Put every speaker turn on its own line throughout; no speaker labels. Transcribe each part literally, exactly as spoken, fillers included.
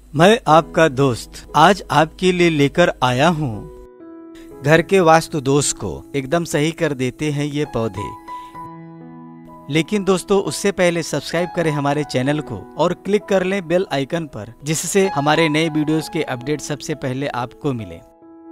मैं आपका दोस्त आज आपके लिए लेकर आया हूँ घर के वास्तु दोष को एकदम सही कर देते हैं ये पौधे। लेकिन दोस्तों उससे पहले सब्सक्राइब करें हमारे चैनल को और क्लिक कर लें बेल आइकन पर, जिससे हमारे नए वीडियोस के अपडेट सबसे पहले आपको मिले।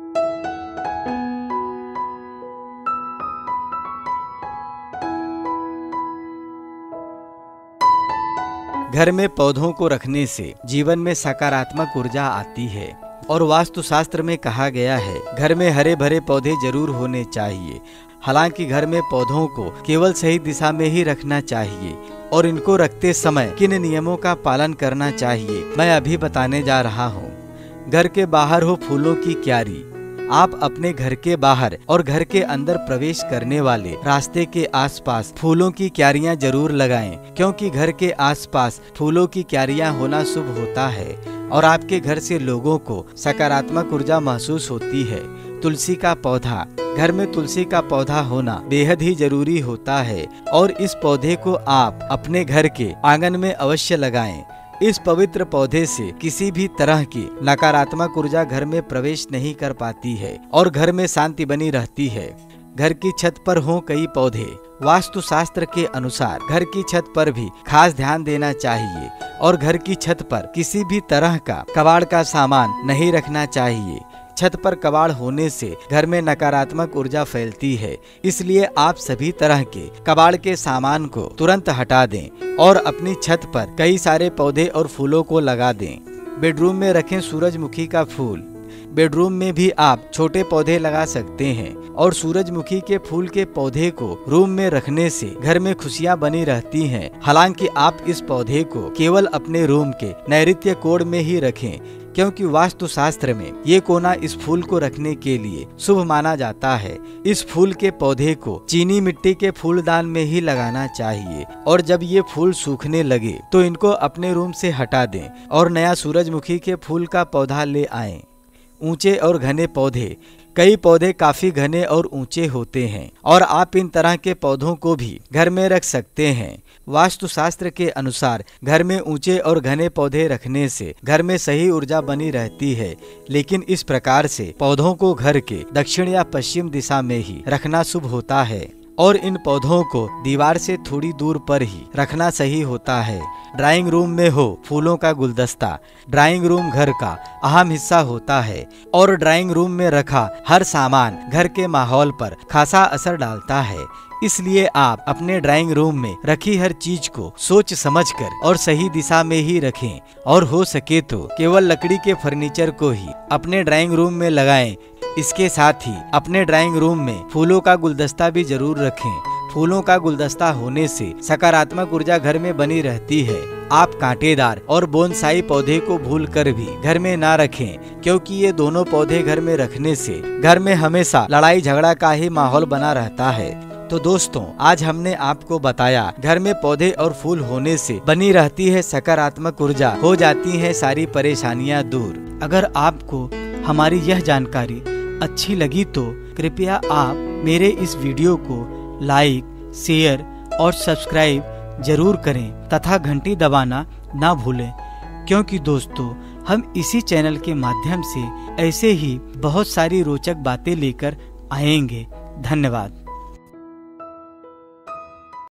घर में पौधों को रखने से जीवन में सकारात्मक ऊर्जा आती है और वास्तुशास्त्र में कहा गया है घर में हरे भरे पौधे जरूर होने चाहिए। हालांकि घर में पौधों को केवल सही दिशा में ही रखना चाहिए और इनको रखते समय किन नियमों का पालन करना चाहिए मैं अभी बताने जा रहा हूँ। घर के बाहर हो फूलों की क्यारी। आप अपने घर के बाहर और घर के अंदर प्रवेश करने वाले रास्ते के आसपास फूलों की क्यारियां जरूर लगाएं, क्योंकि घर के आसपास फूलों की क्यारियां होना शुभ होता है और आपके घर से लोगों को सकारात्मक ऊर्जा महसूस होती है। तुलसी का पौधा। घर में तुलसी का पौधा होना बेहद ही जरूरी होता है और इस पौधे को आप अपने घर के आंगन में अवश्य लगाएं। इस पवित्र पौधे से किसी भी तरह की नकारात्मक ऊर्जा घर में प्रवेश नहीं कर पाती है और घर में शांति बनी रहती है। घर की छत पर हो कई पौधे। वास्तुशास्त्र के अनुसार घर की छत पर भी खास ध्यान देना चाहिए और घर की छत पर किसी भी तरह का कबाड़ का सामान नहीं रखना चाहिए। छत पर कबाड़ होने से घर में नकारात्मक ऊर्जा फैलती है, इसलिए आप सभी तरह के कबाड़ के सामान को तुरंत हटा दें और अपनी छत पर कई सारे पौधे और फूलों को लगा दें। बेडरूम में रखें सूरजमुखी का फूल। बेडरूम में भी आप छोटे पौधे लगा सकते हैं और सूरजमुखी के फूल के पौधे को रूम में रखने से घर में खुशियां बनी रहती हैं। हालांकि आप इस पौधे को केवल अपने रूम के नैऋत्य कोण में ही रखें, क्योंकि वास्तुशास्त्र में ये कोना इस फूल को रखने के लिए शुभ माना जाता है। इस फूल के पौधे को चीनी मिट्टी के फूलदान में ही लगाना चाहिए और जब ये फूल सूखने लगे तो इनको अपने रूम से हटा दें और नया सूरजमुखी के फूल का पौधा ले आएं। ऊंचे और घने पौधे। कई पौधे काफी घने और ऊंचे होते हैं और आप इन तरह के पौधों को भी घर में रख सकते हैं। वास्तुशास्त्र के अनुसार घर में ऊंचे और घने पौधे रखने से घर में सही ऊर्जा बनी रहती है, लेकिन इस प्रकार से पौधों को घर के दक्षिण या पश्चिम दिशा में ही रखना शुभ होता है और इन पौधों को दीवार से थोड़ी दूर पर ही रखना सही होता है। ड्राइंग रूम में हो फूलों का गुलदस्ता। ड्राइंग रूम घर का अहम हिस्सा होता है और ड्राइंग रूम में रखा हर सामान घर के माहौल पर खासा असर डालता है। इसलिए आप अपने ड्राइंग रूम में रखी हर चीज को सोच समझकर और सही दिशा में ही रखें और हो सके तो केवल लकड़ी के फर्नीचर को ही अपने ड्राइंग रूम में लगाएं। इसके साथ ही अपने ड्राइंग रूम में फूलों का गुलदस्ता भी जरूर रखें। फूलों का गुलदस्ता होने से सकारात्मक ऊर्जा घर में बनी रहती है। आप कांटेदार और बोनसाई पौधे को भूलकर भी घर में ना रखें, क्योंकि ये दोनों पौधे घर में रखने से घर में हमेशा लड़ाई झगड़ा का ही माहौल बना रहता है। तो दोस्तों आज हमने आपको बताया घर में पौधे और फूल होने से बनी रहती है सकारात्मक ऊर्जा, हो जाती है सारी परेशानियां दूर। अगर आपको हमारी यह जानकारी अच्छी लगी तो कृपया आप मेरे इस वीडियो को लाइक, शेयर और सब्सक्राइब जरूर करें तथा घंटी दबाना ना भूलें, क्योंकि दोस्तों हम इसी चैनल के माध्यम से ऐसे ही बहुत सारी रोचक बातें लेकर आएंगे। धन्यवाद।